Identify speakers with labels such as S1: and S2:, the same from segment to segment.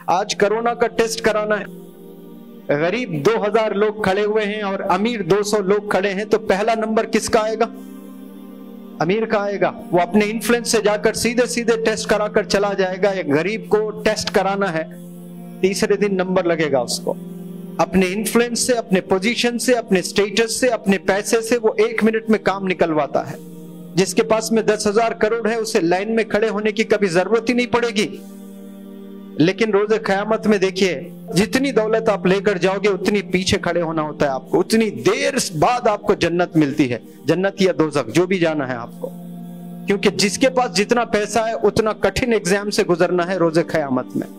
S1: आज कोरोना का टेस्ट कराना है, गरीब 2000 लोग खड़े हुए हैं और अमीर 200 लोग खड़े हैं, तो पहला नंबर किसका आएगा? अमीर का आएगा। वो अपने इन्फ्लुएंस से जाकर सीधे सीधे टेस्ट कराकर चला जाएगा। एक गरीब को टेस्ट कराना है, तीसरे दिन नंबर लगेगा उसको। अपने इन्फ्लुएंस से, अपने पोजीशन से, अपने स्टेटस से, अपने पैसे से वो 1 मिनट में काम निकलवाता है। जिसके पास में 10,000 करोड़ है, उसे लाइन में खड़े होने की कभी जरूरत ही नहीं पड़ेगी। लेकिन रोज़े क़यामत में देखिए, जितनी दौलत आप लेकर जाओगे उतनी पीछे खड़े होना होता है आपको, उतनी देर बाद आपको जन्नत मिलती है, जन्नत या दोज़ख जो भी जाना है आपको। क्योंकि जिसके पास जितना पैसा है उतना कठिन एग्जाम से गुजरना है रोज़े क़यामत में।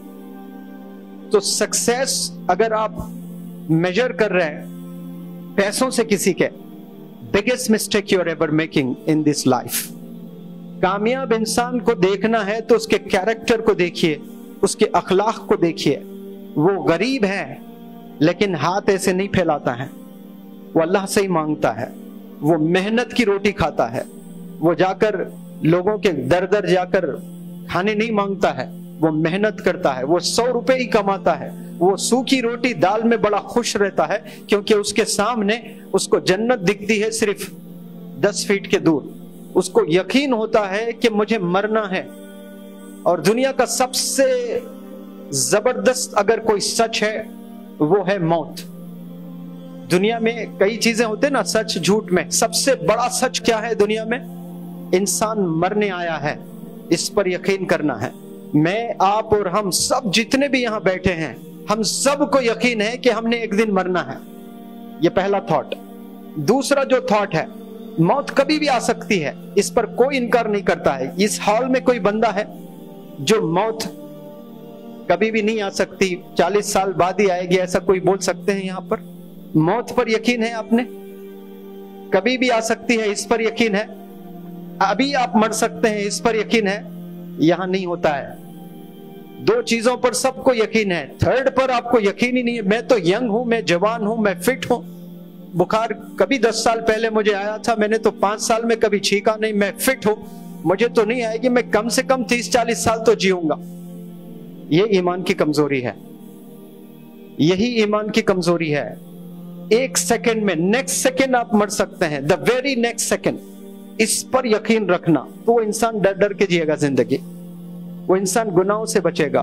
S1: तो सक्सेस अगर आप मेजर कर रहे हैं पैसों से किसी के, biggest mistake you are ever making in this life. कामयाब इंसान को देखना है तो उसके कैरेक्टर को देखिए, उसके अखलाक को देखिए। वो गरीब है लेकिन हाथ ऐसे नहीं फैलाता है, वो अल्लाह से ही मांगता है, वो मेहनत की रोटी खाता है, वो जाकर लोगों के दर दर जाकर खाने नहीं मांगता है, वो मेहनत करता है, वो 100 रुपए ही कमाता है, वो सूखी रोटी दाल में बड़ा खुश रहता है क्योंकि उसके सामने उसको जन्नत दिखती है सिर्फ 10 फीट के दूर। उसको यकीन होता है कि मुझे मरना है। और दुनिया का सबसे जबरदस्त अगर कोई सच है वो है मौत। दुनिया में कई चीजें होते हैं ना, सच झूठ में, सबसे बड़ा सच क्या है दुनिया में? इंसान मरने आया है, इस पर यकीन करना है। मैं, आप और हम सब जितने भी यहां बैठे हैं, हम सबको यकीन है कि हमने एक दिन मरना है। ये पहला थॉट। दूसरा जो थॉट है, मौत कभी भी आ सकती है, इस पर कोई इनकार नहीं करता है। इस हॉल में कोई बंदा है जो मौत कभी भी नहीं आ सकती, 40 साल बाद ही आएगी, ऐसा कोई बोल सकते हैं यहां पर? मौत पर यकीन है आपने? कभी भी आ सकती है, इस पर यकीन है? अभी आप मर सकते हैं, इस पर यकीन है? यहां नहीं होता है। 2 चीजों पर सबको यकीन है, थर्ड पर आपको यकीन ही नहीं है। मैं तो यंग हूं, मैं जवान हूं, मैं फिट हूं, बुखार कभी 10 साल पहले मुझे आया था, मैंने तो 5 साल में कभी छींका नहीं, मैं फिट हूं, मुझे तो नहीं आएगी, मैं कम से कम 30-40 साल तो जीऊंगा। ये ईमान की कमजोरी है, यही ईमान की कमजोरी है। 1 सेकंड में, नेक्स्ट सेकंड आप मर सकते हैं, द वेरी नेक्स्ट सेकंड। इस पर यकीन रखना तो वो इंसान डर डर के जिएगा जिंदगी, वो इंसान गुनाहों से बचेगा।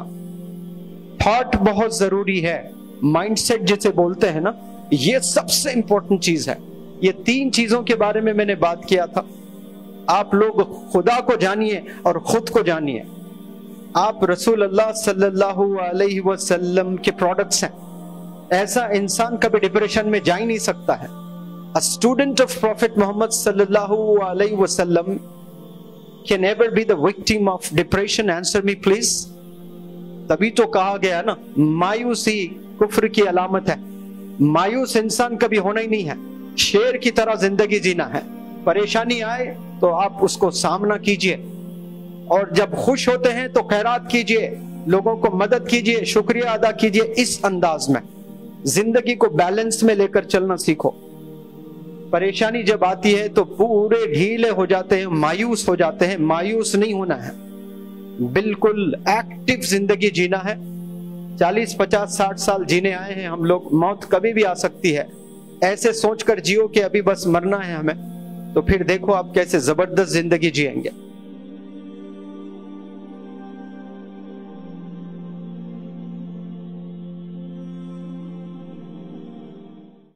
S1: थॉट बहुत जरूरी है, माइंडसेट जिसे बोलते हैं ना, ये सबसे इंपॉर्टेंट चीज है। ये 3 चीजों के बारे में मैंने बात किया था। आप लोग खुदा को जानिए और खुद को जानिए। आप रसूल अल्लाह सल्लल्लाहु अलैहि वसल्लम के प्रोडक्ट्स हैं। ऐसा इंसान कभी डिप्रेशन में जा ही नहीं सकता है। A student of Prophet Muhammad sallallahu alaihi wasallam can never be the victim of depression. Answer me please. तभी तो कहा गया ना, मायूसी कुफ्र की अलामत है। मायूस इंसान कभी होना ही नहीं है, शेर की तरह जिंदगी जीना है। परेशानी आए तो आप उसको सामना कीजिए, और जब खुश होते हैं तो खैरात कीजिए, लोगों को मदद कीजिए, शुक्रिया अदा कीजिए। इस अंदाज में जिंदगी को बैलेंस में लेकर चलना सीखो। परेशानी जब आती है तो पूरे ढीले हो जाते हैं, मायूस हो जाते हैं। मायूस नहीं होना है, बिल्कुल एक्टिव जिंदगी जीना है। 40, 50, 60 साल जीने आए हैं हम लोग, मौत कभी भी आ सकती है। ऐसे सोचकर जियो कि अभी बस मरना है हमें, तो फिर देखो आप कैसे जबरदस्त जिंदगी जिएंगे।